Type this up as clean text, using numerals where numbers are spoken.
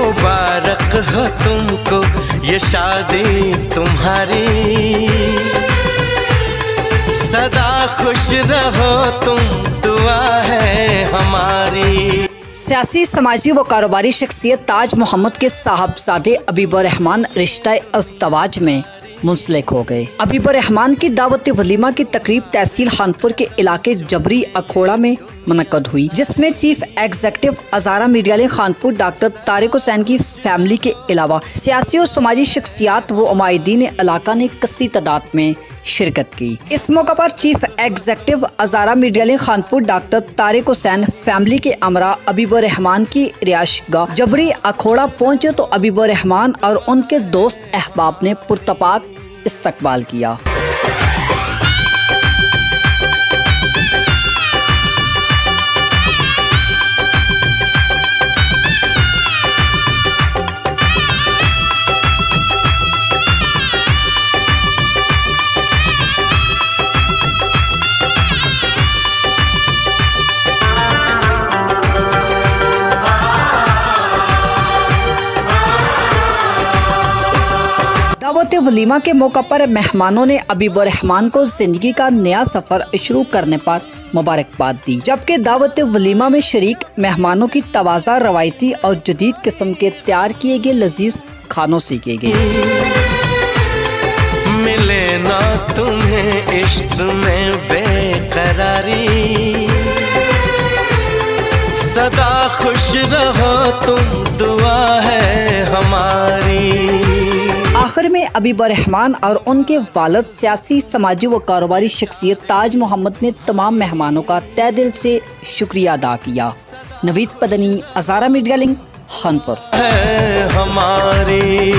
मुबारक हो तुमको ये शादी तुम्हारी, सदा खुश रहो तुम, दुआ है हमारी। सियासी, समाजी व कारोबारी शख्सियत ताज मोहम्मद के साहबजादे अबीबुर रहमान रिश्ता अज़दवाज में मुंसलिक हो गए। अबीबुर रहमान की दावत वलीमा की तकरीब तहसील खानपुर के इलाके जबरी अखोड़ा में मुनक्कद हुई, जिसमें chief executive Azara media link Khanpur doctor Tariq Hussain की फैमिली के अलावा सियासी और समाजी शख्सियात व उमायदीन इलाका ने कसी तादाद में शिरकत की। इस मौका पर chief executive Azara media link Khanpur doctor Tariq Hussain family के अमरा अबीबुर रहमान की रिहायशगाह जबरी अखोड़ा पहुंचे तो अबीबुर रहमान और उनके दोस्त अहबाब ने पुरतपाक इस्तकबाल किया। दावत वलीमा के मौका पर मेहमानों ने अबीबुर रहमान को जिंदगी का नया सफर शुरू करने पर मुबारकबाद दी, जबकि दावत वलीमा में शरीक मेहमानों की तवाज़ा रवायती और जदीद किस्म के तैयार किए गए लजीज खानों से किए गए। मिले ना तुम्हें इश्क में बेकरारी, सदा खुश रहो तुम, दुआ है हमारी। आखिर में अबीबुर रहमान और उनके वालिद सियासी, समाजी व कारोबारी शख्सियत ताज मोहम्मद ने तमाम मेहमानों का तहे दिल से शुक्रिया अदा किया। नवीद पदनी, अजारा मीडिया लिंक, खानपुर। है हमारी।